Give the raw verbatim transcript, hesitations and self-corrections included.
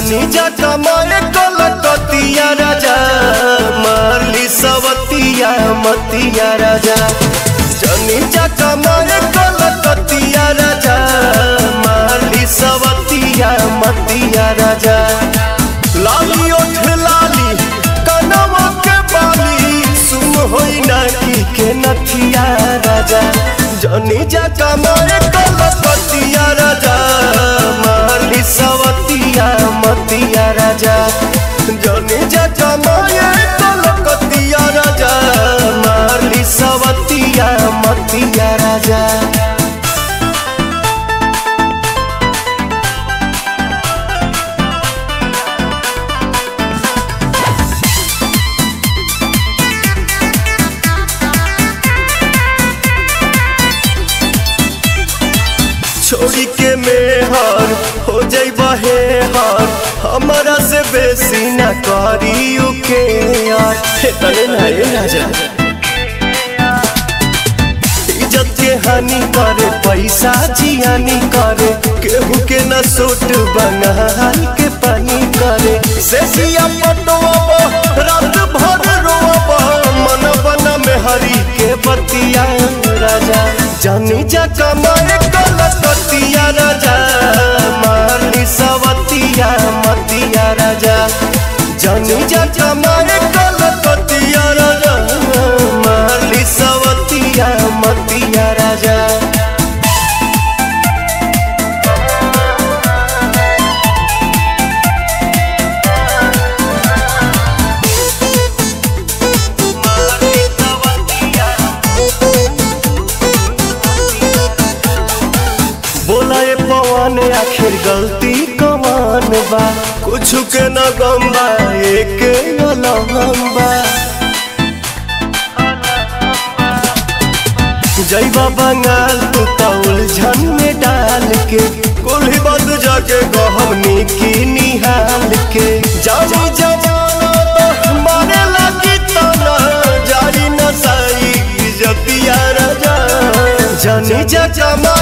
जनी जा कमाए कलकतिया राजा मारली सवतिया मतिया राजा जनी जा कमाए कलकतिया राजा मारली सवतिया मतिया राजा लाली ओठ लाली कनवा के बाली सुन होई ना की के नथिया राजा जनी जा कमाए कलकतिया राजा मारली सवतिया मतिया राजा जनी जा कमाए कलकतिया राजा मारली सवतिया मतिया राजा छोड़ी के मेहर हो जाइबा हे हर हमारा से बेसी ना करियो के यार हे तने ना ए राजा इज्जत के हानि करे पैसा जियानी करे केहू के ना सोट बंगाल के पानी करे सेसिया पटवा रात भर रोवा मन बना में हरी के बतिया राजा जनी जा कमाए कलकतिया राजा मारली सवतिया मतिया राजा जनी जा कमाए कलकतिया राजा मारली सवतिया मतिया राजा आखिर गलती कमान बा कुछ के न गम्बा एक अलहम्बा जैबा बंगाल तू तो उलझन में डाल के कुल्ही बद जाके गहमनी की निहाल के जानी जवाना तो मारे लगी तो न जारी नसाई जतिया राजा जनी जा